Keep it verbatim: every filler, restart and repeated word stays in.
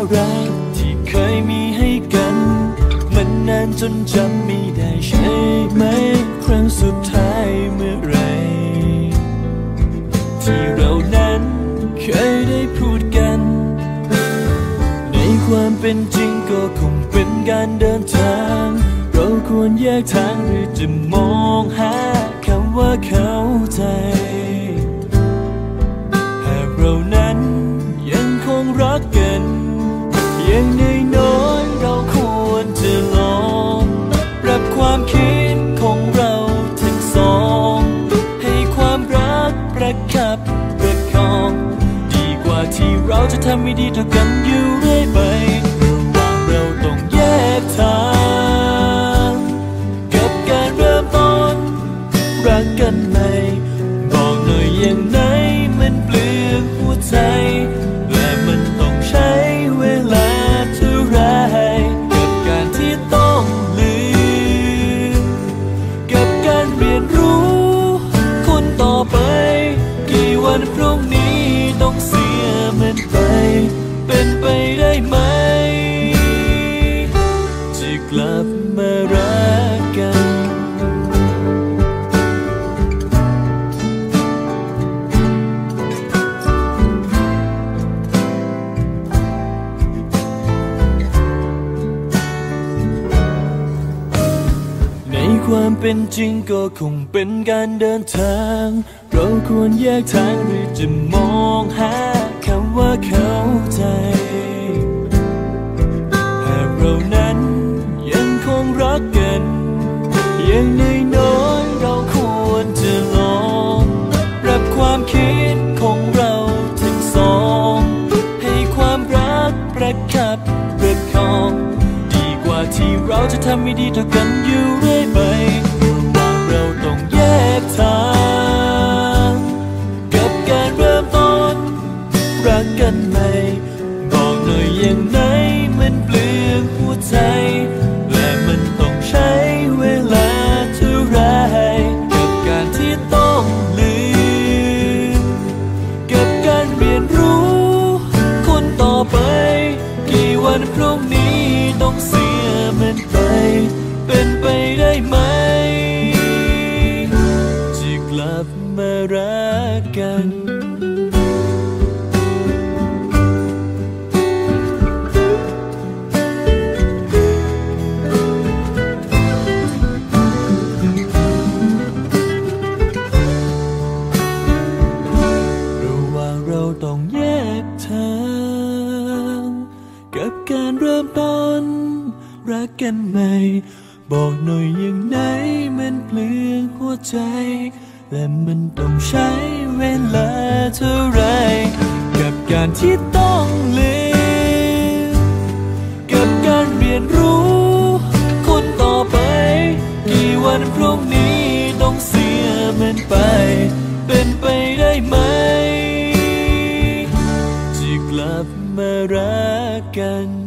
รักที่เคยมีให้กันมันนานจนจำไม่ได้ใช่ไหมครั้งสุดท้ายเมื่อไรที่เรานั้นเคยได้พูดกันในความเป็นจริงก็คงเป็นการเดินทางเราควรแยกทางหรือจะมองหาคำว่าเข้าใจหากเรานั้นยังคงรักกันอย่างน้อยๆเราควรจะลองปรับความคิดของเราทั้งสองให้ความรักประคับประคองดีกว่าที่เราจะทำไม่ดีต่อกันอยู่เรื่อยไประหว่างเราต้องแยกทางกับการเริ่มต้นรักกันใหม่บอกหน่อยอย่างไหนมันเปลือกหัวใจและมันต้องใช้เวลาเท่าไรกับการที่ต้องลืมกับการเรียนรู้คนต่อไปกี่วันพรุ่งนี้ต้องเสียมันไปเป็นไปได้ไหมจะกลับมารักกันในความเป็นจริงก็คงเป็นการเดินทางเราควรแยกทางหรือจะมองหาคำว่าเข้าใจหากเรานั้นยังคงรักกันอย่างน้อยๆเราควรจะลองปรับความคิดของเราทั้งสองให้ความรักประคับประคองดีกว่าที่เราจะทำไม่ดีต่อกันอยู่เรื่อยไประหว่างเราต้องแยกทางกับการเริ่มต้นรักกันใหม่บอกหน่อยอย่างไหนมันเปลือกหัวใจและมันต้องใช้เวลาเท่าไรกับการที่ต้องลืมกับการเรียนรู้คนต่อไปกี่วันพรุ่งนี้ต้องเสียมันไปเป็นไปได้ไหมจะกลับมารักกันระหว่างเราต้องแยกทางกับการเริ่มต้นรักกันใหม่บอกหน่อยอย่างไหนมันเปลือกหัวใจและมันต้องใช้เวลาเท่าไรกับการที่ต้องลืมกับการเรียนรู้คนต่อไปกี่วันพรุ่งนี้ต้องเสียมันไปเป็นไปได้ไหมจะกลับมารักกัน